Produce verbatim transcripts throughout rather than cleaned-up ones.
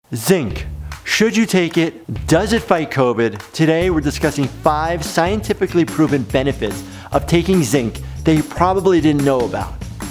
Zinc. Should you take it? Does it fight COVID? Today we're discussing five scientifically proven benefits of taking zinc that you probably didn't know about.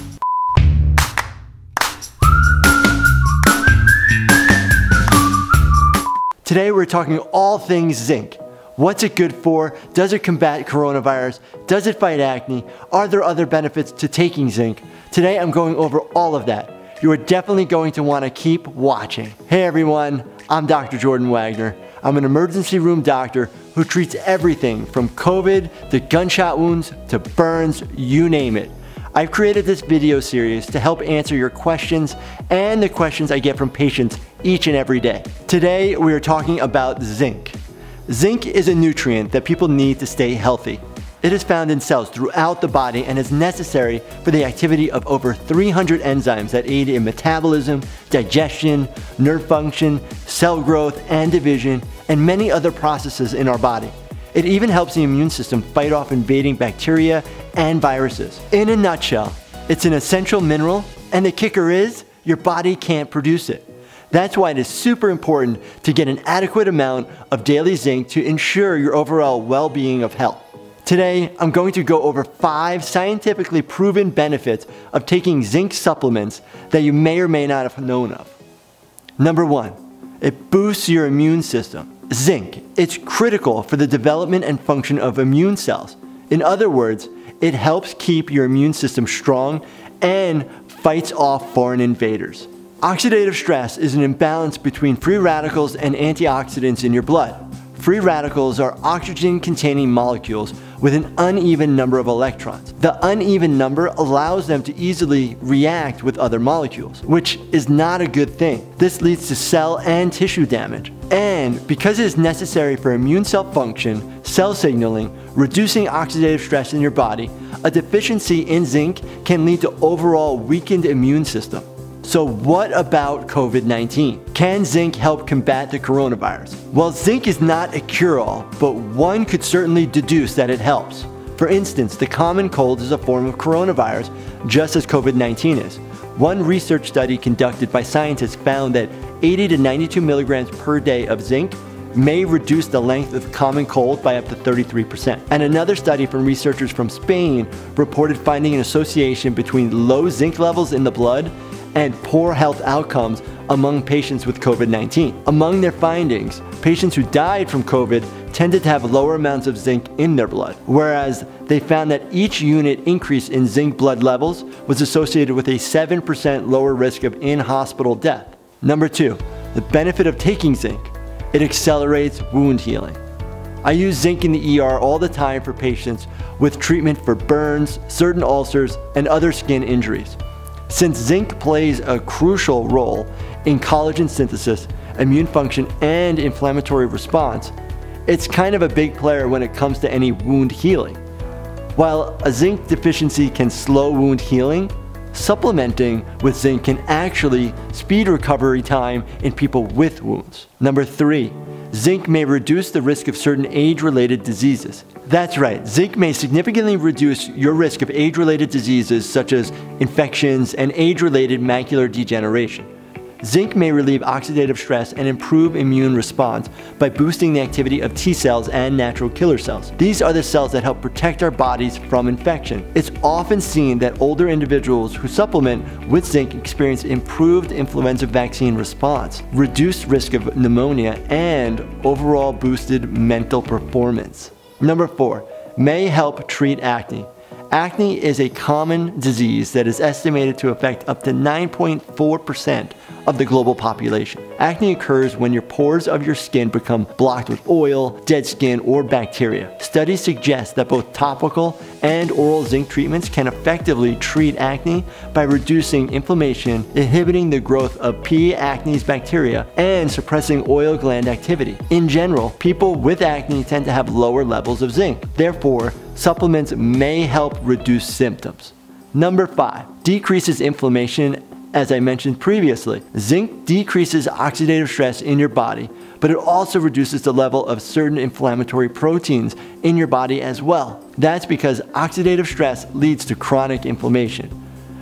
Today we're talking all things zinc. What's it good for? Does it combat coronavirus? Does it fight acne? Are there other benefits to taking zinc? Today I'm going over all of that. You are definitely going to want to keep watching. Hey everyone, I'm Doctor Doctor Wagner. I'm an emergency room doctor who treats everything from COVID to gunshot wounds to burns, you name it. I've created this video series to help answer your questions and the questions I get from patients each and every day. Today we are talking about zinc. Zinc is a nutrient that people need to stay healthy. It is found in cells throughout the body and is necessary for the activity of over three hundred enzymes that aid in metabolism, digestion, nerve function, cell growth and division, and many other processes in our body. It even helps the immune system fight off invading bacteria and viruses. In a nutshell, it's an essential mineral, and the kicker is, your body can't produce it. That's why it is super important to get an adequate amount of daily zinc to ensure your overall well-being of health. Today, I'm going to go over five scientifically proven benefits of taking zinc supplements that you may or may not have known of. Number one, it boosts your immune system. Zinc, it's critical for the development and function of immune cells. In other words, it helps keep your immune system strong and fights off foreign invaders. Oxidative stress is an imbalance between free radicals and antioxidants in your blood. Free radicals are oxygen-containing molecules with an uneven number of electrons. The uneven number allows them to easily react with other molecules, which is not a good thing. This leads to cell and tissue damage. And because it is necessary for immune cell function, cell signaling, reducing oxidative stress in your body, a deficiency in zinc can lead to overall weakened immune system. So what about COVID nineteen? Can zinc help combat the coronavirus? Well, zinc is not a cure-all, but one could certainly deduce that it helps. For instance, the common cold is a form of coronavirus, just as COVID nineteen is. One research study conducted by scientists found that eighty to ninety-two milligrams per day of zinc may reduce the length of the common cold by up to thirty-three percent. And another study from researchers from Spain reported finding an association between low zinc levels in the blood and poor health outcomes among patients with COVID nineteen. Among their findings, patients who died from COVID tended to have lower amounts of zinc in their blood, whereas they found that each unit increase in zinc blood levels was associated with a seven percent lower risk of in-hospital death. Number two, the benefit of taking zinc. It accelerates wound healing. I use zinc in the E R all the time for patients with treatment for burns, certain ulcers, and other skin injuries. Since zinc plays a crucial role in collagen synthesis, immune function, and inflammatory response, it's kind of a big player when it comes to any wound healing. While a zinc deficiency can slow wound healing, supplementing with zinc can actually speed recovery time in people with wounds. Number three, zinc may reduce the risk of certain age-related diseases. That's right, zinc may significantly reduce your risk of age-related diseases such as infections and age-related macular degeneration. Zinc may relieve oxidative stress and improve immune response by boosting the activity of T cells and natural killer cells. These are the cells that help protect our bodies from infection. It's often seen that older individuals who supplement with zinc experience improved influenza vaccine response, reduced risk of pneumonia, and overall boosted mental performance. Number four, may help treat acne. Acne is a common disease that is estimated to affect up to nine point four percent of the global population. Acne occurs when your pores of your skin become blocked with oil, dead skin, or bacteria. Studies suggest that both topical and oral zinc treatments can effectively treat acne by reducing inflammation, inhibiting the growth of P. acnes bacteria, and suppressing oil gland activity. In general, people with acne tend to have lower levels of zinc. Therefore, supplements may help reduce symptoms. Number five, decreases inflammation. As I mentioned previously, zinc decreases oxidative stress in your body, but it also reduces the level of certain inflammatory proteins in your body as well. That's because oxidative stress leads to chronic inflammation.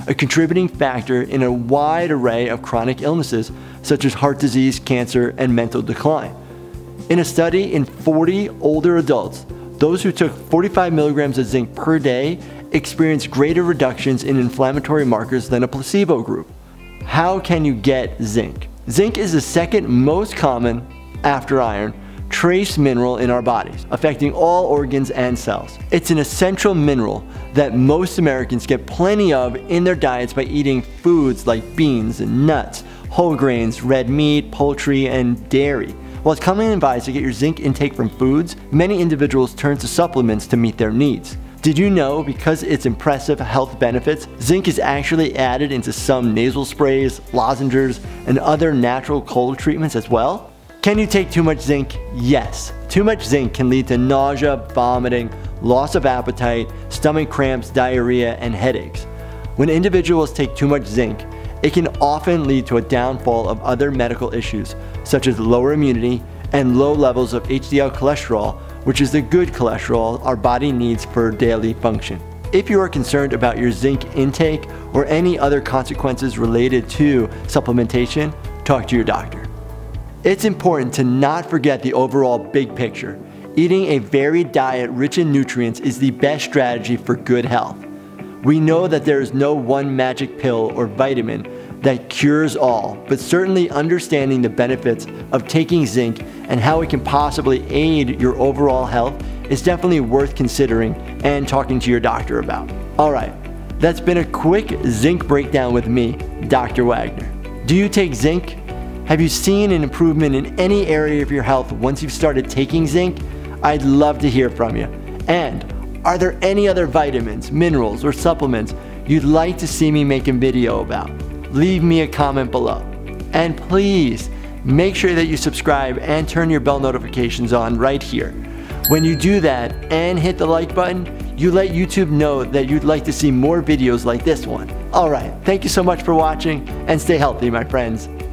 a contributing factor in a wide array of chronic illnesses such as heart disease, cancer, and mental decline. In a study in forty older adults, those who took forty-five milligrams of zinc per day experienced greater reductions in inflammatory markers than a placebo group. How can you get zinc? Zinc is the second most common, after iron, trace mineral in our bodies, affecting all organs and cells. It's an essential mineral that most Americans get plenty of in their diets by eating foods like beans and nuts, whole grains, red meat, poultry, and dairy. While it's commonly advised to get your zinc intake from foods, many individuals turn to supplements to meet their needs. Did you know, because of its impressive health benefits, zinc is actually added into some nasal sprays, lozenges, and other natural cold treatments as well? Can you take too much zinc? Yes. Too much zinc can lead to nausea, vomiting, loss of appetite, stomach cramps, diarrhea, and headaches. When individuals take too much zinc, it can often lead to a downfall of other medical issues, such as lower immunity and low levels of H D L cholesterol, which is the good cholesterol our body needs for daily function. If you are concerned about your zinc intake or any other consequences related to supplementation, talk to your doctor. It's important to not forget the overall big picture. Eating a varied diet rich in nutrients is the best strategy for good health. We know that there is no one magic pill or vitamin that cures all, but certainly understanding the benefits of taking zinc and how it can possibly aid your overall health is definitely worth considering and talking to your doctor about. Alright, that's been a quick zinc breakdown with me, Doctor Wagner. Do you take zinc? Have you seen an improvement in any area of your health once you've started taking zinc? I'd love to hear from you. And are there any other vitamins, minerals, or supplements you'd like to see me make a video about? Leave me a comment below. And please, make sure that you subscribe and turn your bell notifications on right here. When you do that and hit the like button, you let YouTube know that you'd like to see more videos like this one. Alright, thank you so much for watching and stay healthy, my friends.